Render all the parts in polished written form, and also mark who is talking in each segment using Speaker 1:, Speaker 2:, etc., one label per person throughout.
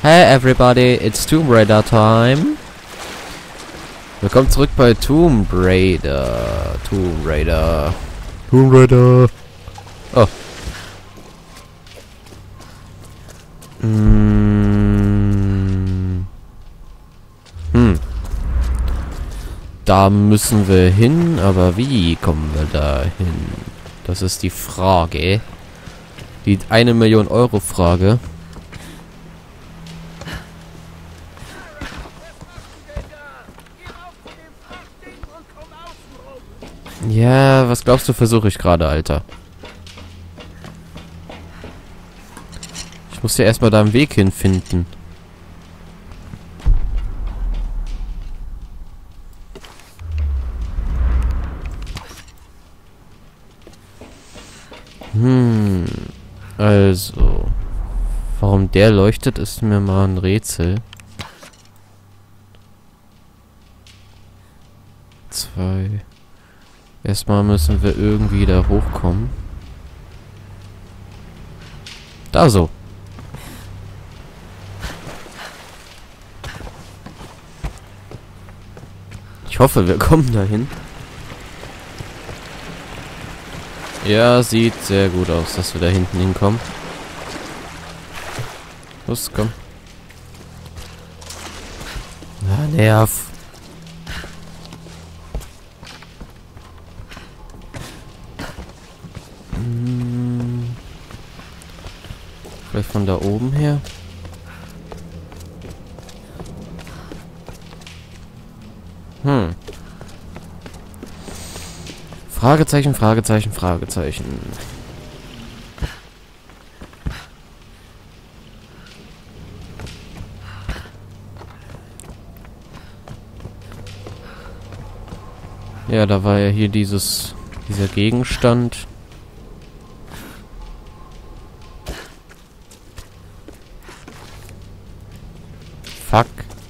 Speaker 1: Hey everybody, it's Tomb Raider time. Willkommen zurück bei Tomb Raider. Tomb Raider. Tomb Raider. Oh. Da müssen wir hin, aber wie kommen wir da hin? Das ist die Frage. Die 1 Million Euro Frage. Ja, was glaubst du, versuche ich gerade, Alter? Ich muss ja erstmal da einen Weg hinfinden. Also. Warum der leuchtet, ist mir mal ein Rätsel. 2. Erstmal müssen wir irgendwie da hochkommen. Da so. Ich hoffe, wir kommen dahin. Ja, sieht sehr gut aus, dass wir da hinten hinkommen. Los, komm. Na, nerv. Vielleicht von da oben her. Fragezeichen, Fragezeichen, Fragezeichen. Ja, da war ja hier dieser Gegenstand. Fuck.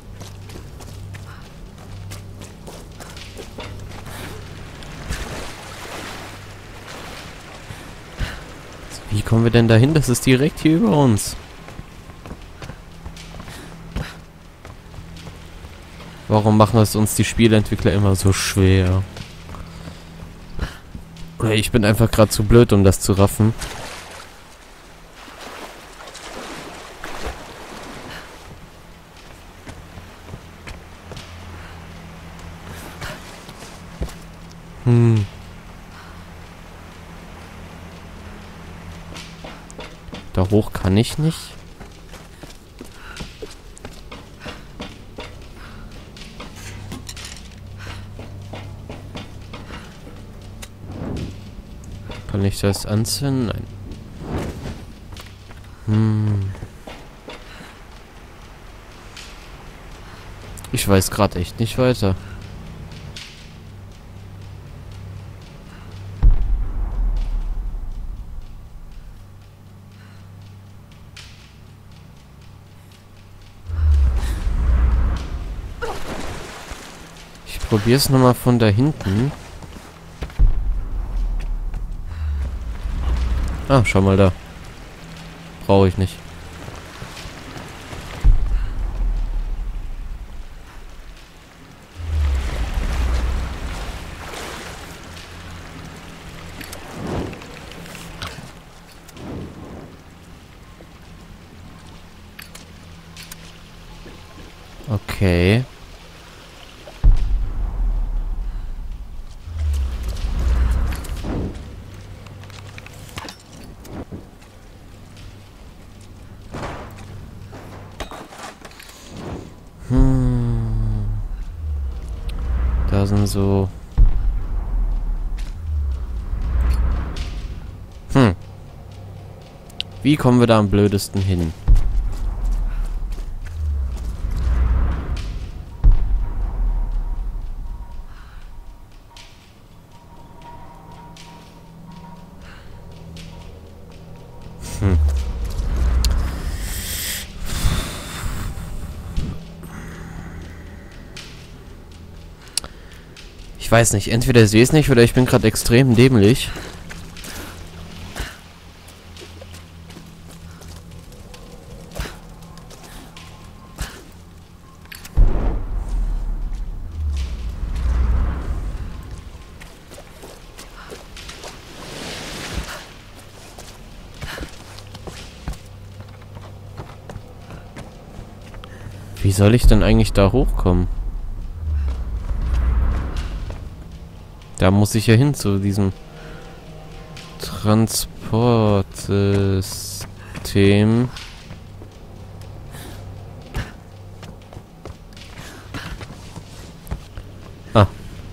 Speaker 1: Wie kommen wir denn dahin? Das ist direkt hier über uns. Warum machen es uns die Spieleentwickler immer so schwer? Oder ich bin einfach gerade zu blöd, um das zu raffen. Da hoch kann ich nicht. Kann ich das anzünden? Nein. Ich weiß gerade echt nicht weiter. Ich probiere es nochmal von da hinten. Ah, schau mal da. Brauche ich nicht. Okay. Da sind so... Wie kommen wir da am blödesten hin? Ich weiß nicht, entweder ich sehe es nicht oder ich bin gerade extrem dämlich. Wie soll ich denn eigentlich da hochkommen? Da muss ich ja hin zu diesem Transportsystem. Ah.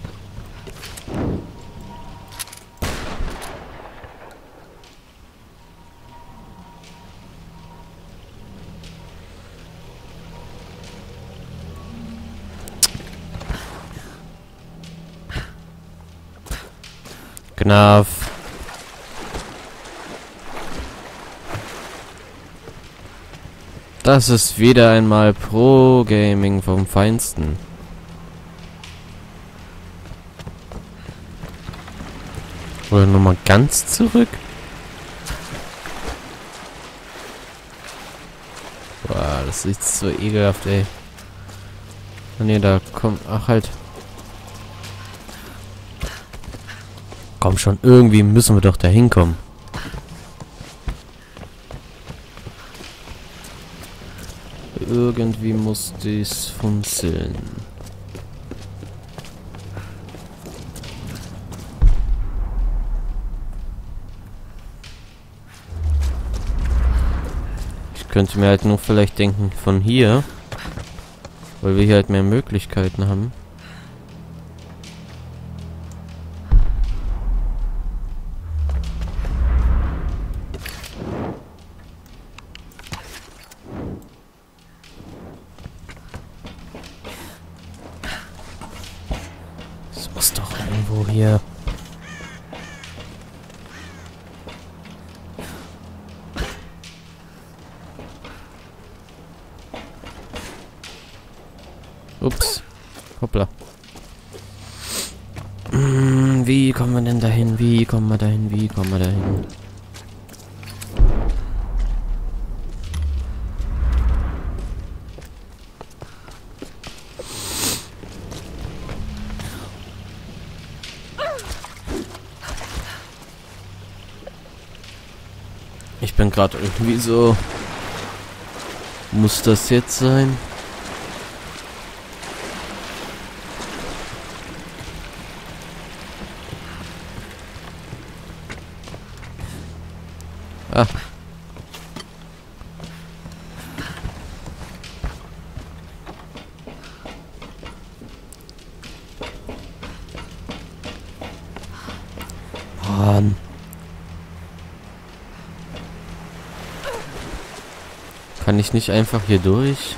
Speaker 1: Knaff. Das ist wieder einmal Pro-Gaming vom Feinsten. Oder nochmal ganz zurück? Boah, das ist so ekelhaft, ey. Ah, ne, da kommt... Ach, halt. Komm schon, irgendwie müssen wir doch da hinkommen. Irgendwie muss dies funzeln. Ich könnte mir halt nur vielleicht denken von hier, weil wir hier halt mehr Möglichkeiten haben. Das muss doch irgendwo hier... Ups. Hoppla. Wie kommen wir denn dahin? Wie kommen wir dahin? Wie kommen wir dahin? Ich bin gerade irgendwie so... Muss das jetzt sein? Ah. Mann. Kann ich nicht einfach hier durch?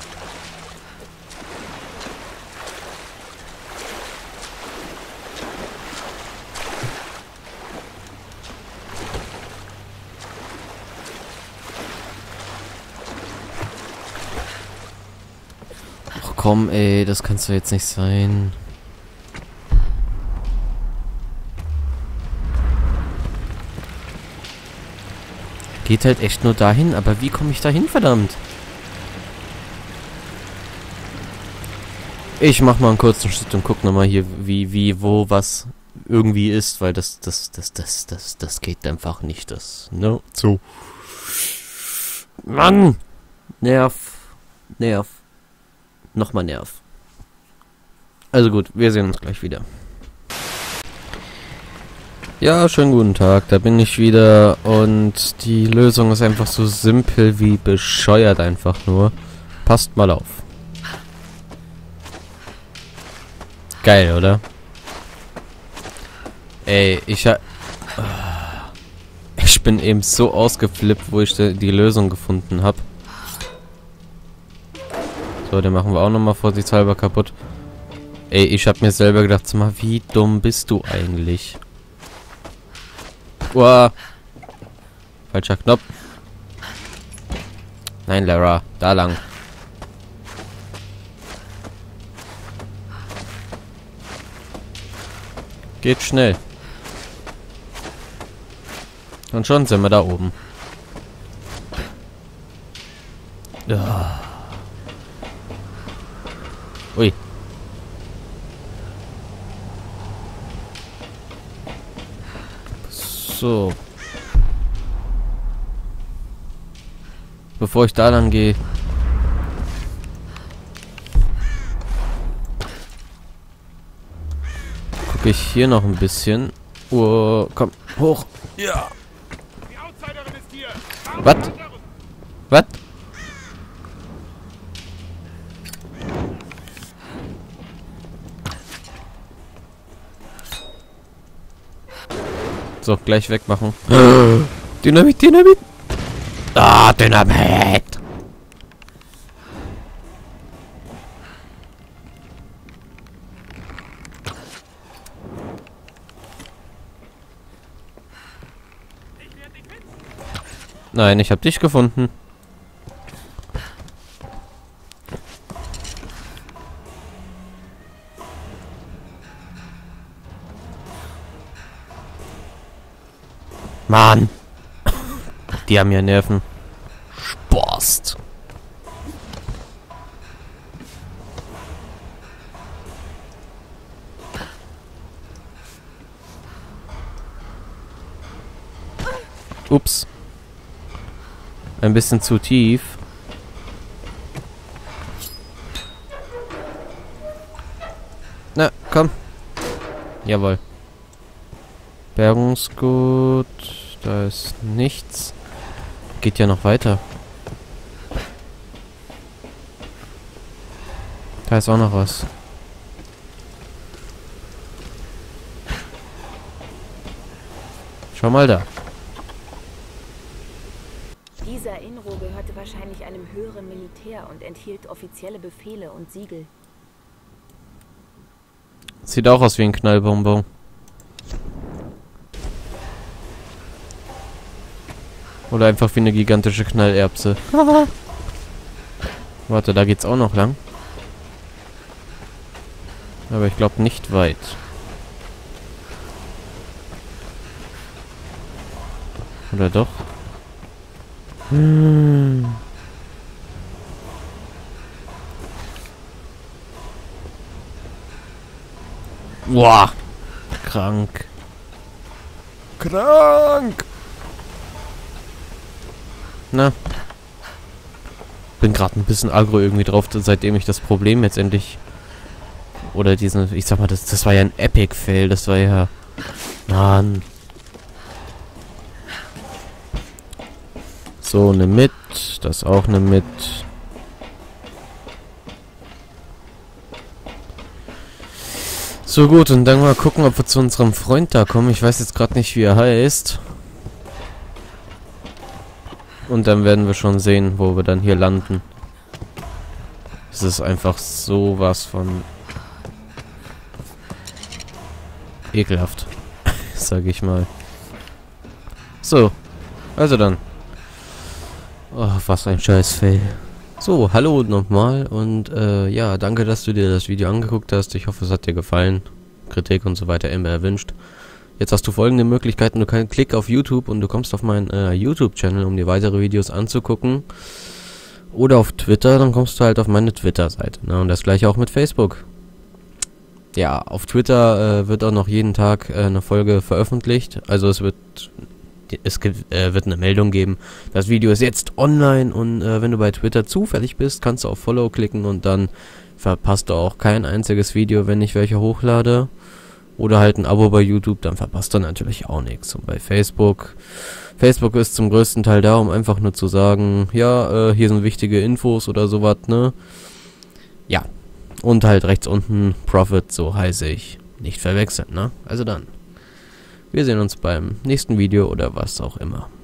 Speaker 1: Ach komm, ey, das kann's doch jetzt nicht sein. Geht halt echt nur dahin, aber wie komme ich dahin, verdammt? Ich mach mal einen kurzen Schritt und guck nochmal hier, wie, wo, was irgendwie ist, weil das geht einfach nicht, das, ne? So. Mann! Nerv. Nochmal Nerv. Also gut, wir sehen uns gleich wieder. Ja, schönen guten Tag, da bin ich wieder und die Lösung ist einfach so simpel wie bescheuert einfach nur. Passt mal auf. Geil, oder? Ey, ich bin eben so ausgeflippt, wo ich die Lösung gefunden habe. So, den machen wir auch nochmal vorsichtshalber kaputt. Ey, ich habe mir selber gedacht, sag mal, wie dumm bist du eigentlich? Uah. Falscher Knopf. Nein, Lara. Da lang. Geht schnell. Und schon sind wir da oben. Ja. Ui. So. Bevor ich da lang gehe. gucke ich hier noch ein bisschen. Oh, komm, hoch. Ja. Was? Was? So, gleich wegmachen. Dynamit, Dynamit. Ah, Dynamit. Nein, ich hab dich gefunden. Mann. Die haben ja Nerven. Sporst. Ups. Ein bisschen zu tief. Na, komm. Jawohl. Bergungsgut. Da ist nichts. Geht ja noch weiter. Da ist auch noch was. Schau mal da.
Speaker 2: Dieser Inro gehörte wahrscheinlich einem höheren Militär und enthielt offizielle Befehle und Siegel.
Speaker 1: Sieht auch aus wie ein Knallbonbon. Oder einfach wie eine gigantische Knallerbse. Warte, da geht's auch noch lang. Aber ich glaube nicht weit. Oder doch? Boah. Krank. Krank. Na. Bin gerade ein bisschen aggro irgendwie drauf, seitdem ich das Problem jetzt endlich... Oder diesen... Ich sag mal, das war ja ein Epic-Fail. Das war ja... Mann. So, eine mit. Das auch eine mit. So gut, und dann mal gucken, ob wir zu unserem Freund da kommen. Ich weiß jetzt gerade nicht, wie er heißt. Und dann werden wir schon sehen, wo wir dann hier landen. Es ist einfach sowas von ekelhaft, sage ich mal. So, also dann. Oh, was ein Scheiß-Fail. So, hallo nochmal und ja, danke, dass du dir das Video angeguckt hast. Ich hoffe, es hat dir gefallen. Kritik und so weiter immer erwünscht. Jetzt hast du folgende Möglichkeiten. Du kannst klick auf YouTube und du kommst auf meinen YouTube-Channel, um dir weitere Videos anzugucken. Oder auf Twitter, dann kommst du halt auf meine Twitter-Seite. Ne? Und das gleiche auch mit Facebook. Ja, auf Twitter wird auch noch jeden Tag eine Folge veröffentlicht. Also es wird eine Meldung geben. Das Video ist jetzt online und wenn du bei Twitter zufällig bist, kannst du auf Follow klicken und dann verpasst du auch kein einziges Video, wenn ich welche hochlade. Oder halt ein Abo bei YouTube, dann verpasst du natürlich auch nichts. Und bei Facebook ist zum größten Teil da, um einfach nur zu sagen, ja, hier sind wichtige Infos oder sowas, ne? Ja. Und halt rechts unten Profit, so heiße ich. Nicht verwechseln, ne? Also dann. Wir sehen uns beim nächsten Video oder was auch immer.